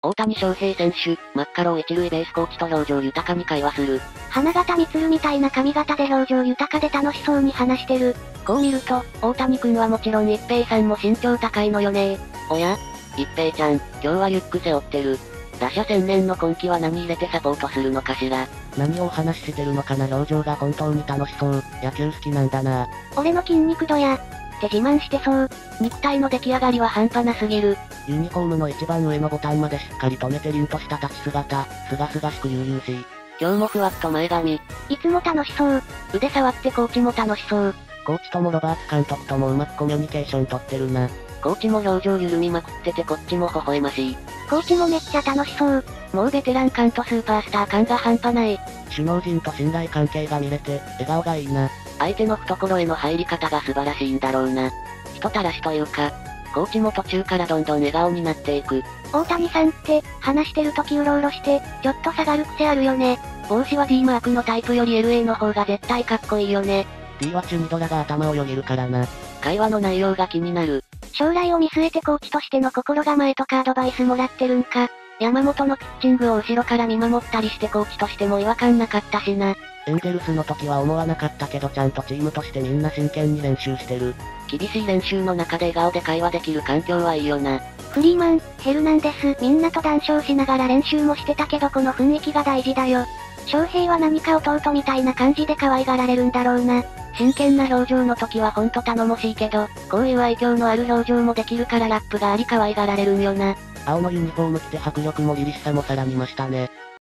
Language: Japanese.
大谷翔平選手、マッカロー一塁ベースコーチと表情豊かに会話する。 花形満みたいな髪型で表情豊かで楽しそうに話してる。 こう見ると、大谷くんはもちろん一平さんも身長高いのよね。おや一平ちゃん、今日はリュック背負ってる。打者専念の今季は何入れてサポートするのかしら。 何をお話ししてるのかな。表情が本当に楽しそう。野球好きなんだな。 俺の筋肉度や、って自慢してそう。 肉体の出来上がりは半端なすぎる。 ユニフォームの一番上のボタンまでしっかり留めて凛とした立ち姿、すがすがしく悠々しい。 今日もふわっと前髪。 いつも楽しそう。 腕触ってコーチも楽しそう。 コーチともロバーツ監督ともうまくコミュニケーション取ってるな。 コーチも表情緩みまくっててこっちも微笑ましい。 コーチもめっちゃ楽しそう。 もうベテラン感とスーパースター感が半端ない。 首脳陣と信頼関係が見れて、笑顔がいいな。 相手の懐への入り方が素晴らしいんだろうな。人たらしというか、コーチも途中からどんどん笑顔になっていく。 大谷さんって、話してる時うろうろして、ちょっと下がる癖あるよね。 帽子は D マークのタイプより LA の方が絶対かっこいいよね。 D はチュニドラが頭をよぎるからな。 会話の内容が気になる。 将来を見据えてコーチとしての心構えとかアドバイスもらってるんか。 山本のピッチングを後ろから見守ったりしてコーチとしても違和感なかったしな。 エンゼルスの時は思わなかったけどちゃんとチームとしてみんな真剣に練習してる。 厳しい練習の中で笑顔で会話できる環境はいいよな。 フリーマン、ヘルナンデス、みんなと談笑しながら練習もしてたけどこの雰囲気が大事だよ。翔平は何か弟みたいな感じで可愛がられるんだろうな。 真剣な表情の時はほんと頼もしいけど、こういう愛嬌のある表情もできるからラップがあり可愛がられるんよな。 青のユニフォーム着て迫力も凛々しさもさらに増したね。